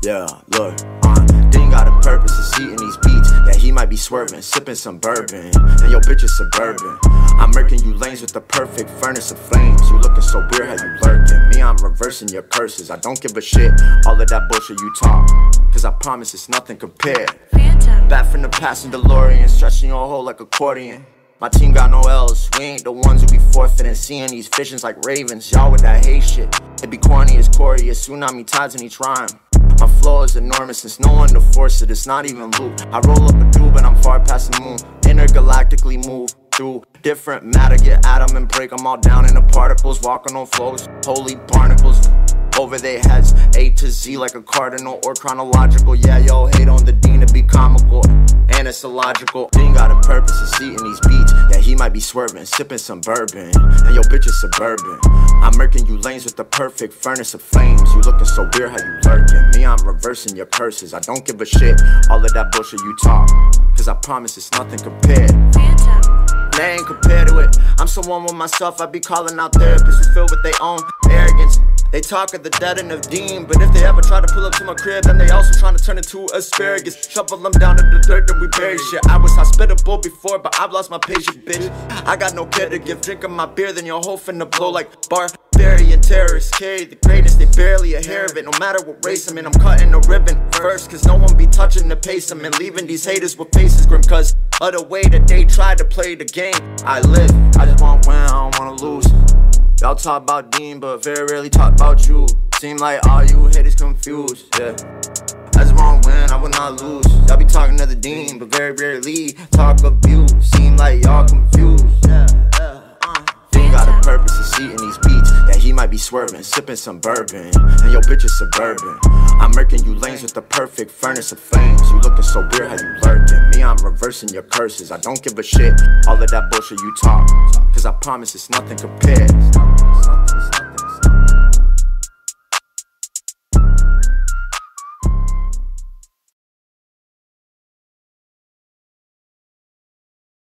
Yeah, look, Dean got a purpose, is heating these beats. Yeah, he might be swerving, sipping some bourbon, and your bitch is suburban. I'm murking you lanes with the perfect furnace of flames. You looking so weird, how you lurking. Me, I'm reversing your curses. I don't give a shit, all of that bullshit you talk, cause I promise it's nothing compared. Phantom. Back from the past in DeLorean, stretching your hole like accordion. My team got no L's, we ain't the ones who be forfeiting. Seeing these visions like ravens, y'all with that hate shit. It be corny as Corey, a tsunami tides in each rhyme. My flow is enormous, there's no one to force it, it's not even loot. I roll up a dube and I'm far past the moon. Intergalactically move through different matter, get atom and break them all down into particles. Walking on flows, holy barnacles over their heads, A to Z like a cardinal or chronological. Yeah, yo, hate on the Dean to be comical, and it's illogical. Dean got a purpose, is eating these beats. Yeah, he might be swerving, sipping some bourbon, and your bitch is suburban. I'm murking you lanes with the perfect furnace of flames. You looking so weird, how you lurking. Me, I'm reversing your curses. I don't give a shit, all of that bullshit you talk, cause I promise it's nothing compared. Phantom. They ain't compared to it. I'm someone with myself, I be calling out therapists who filled with their own arrogance. They talk of the dead and of Dean, but if they ever try to pull up to my crib, then they also trying to turn into asparagus. Shovel them down to the dirt that we bury shit. I was hospitable before, but I've lost my patience, bitch. I got no care to give, drinking my beer, then your whole finna blow like barbarian terrorists. Carry the greatness, they barely a hair of it. No matter what race I'm in, I'm cutting the ribbon first, cause no one be touching the pace I'm in. Leaving these haters with faces grim, cause of the way that they tried to play the game. I live, I just wanna win, I don't wanna lose. Y'all talk about Dean, but very rarely talk about you. Seem like all you haters confused, yeah. I just wanna win, I will not lose. Y'all be talking to the Dean, but very rarely talk of you. Seem like y'all confused, yeah. Dean got a purpose, is eating these beats. Yeah, he might be swerving, sipping some bourbon, and your bitch is suburban. I'm murking you lanes with the perfect furnace of flames. You looking so weird, how you lurking. Me, I'm reversing your curses. I don't give a shit, all of that bullshit you talk, cause I promise it's nothing compared.